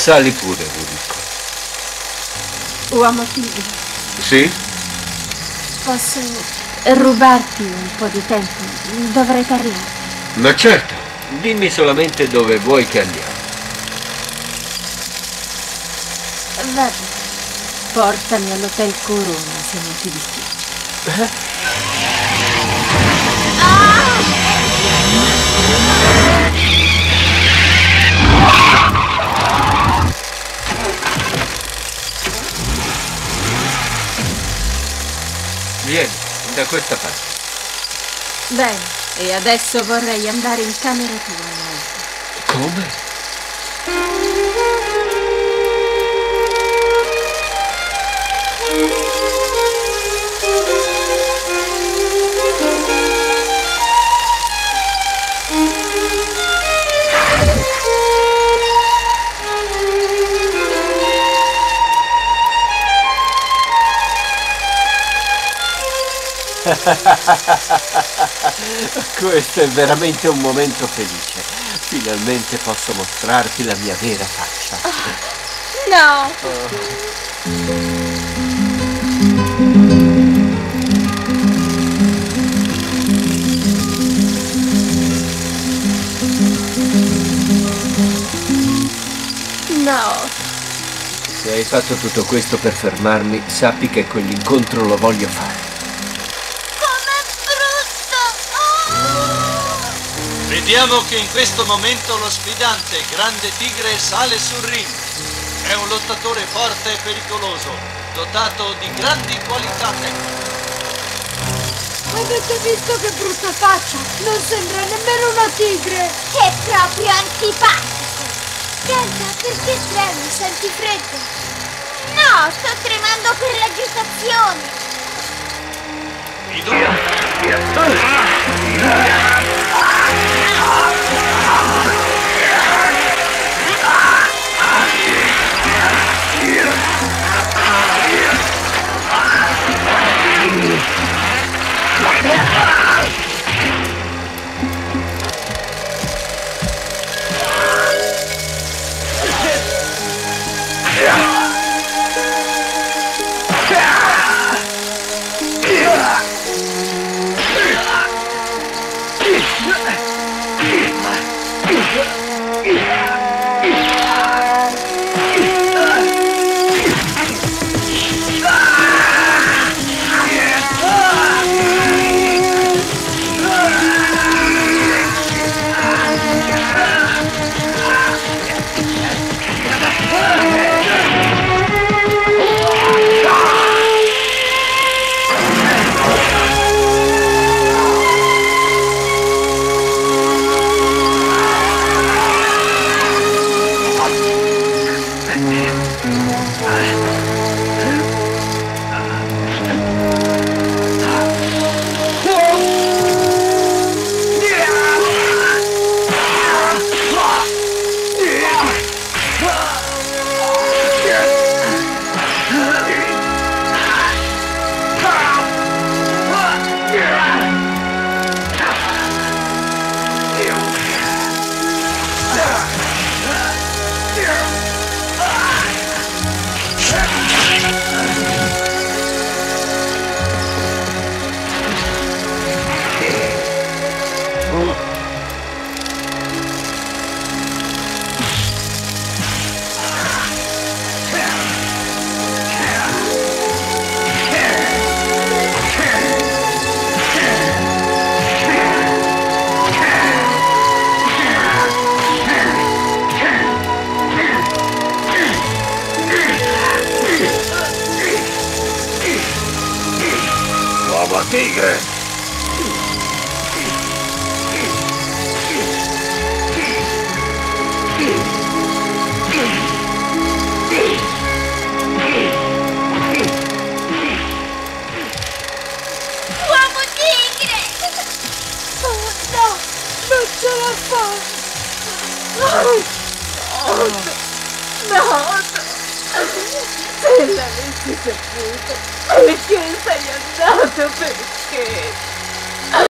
Sali pure, Rurico. Uomo tigre, Sì? posso rubarti un po' di tempo? Dovrei parlare. Ma certo, dimmi solamente dove vuoi che andiamo. Va bene, portami all'Hotel Corona se non ti dispiace. Vieni, da questa parte. Bene, e adesso vorrei andare in camera tua, Mike. Come? Questo è veramente un momento felice. Finalmente posso mostrarti la mia vera faccia. No! No! Se hai fatto tutto questo per fermarmi, sappi che quell'incontro lo voglio fare. Vediamo che in questo momento lo sfidante, Grande Tigre, sale sul ring. È un lottatore forte e pericoloso, dotato di grandi qualità tecniche. Avete visto che brutta faccia? Non sembra nemmeno una tigre! È proprio antipatico! Senta, perché tremi? Senti freddo? No, sto tremando per l'agitazione! I due... Uomo tigre! Uomo tigre! Oh no! Non ce la faccio! No! Se l'avessi saputo! Perché sei andato? Perché?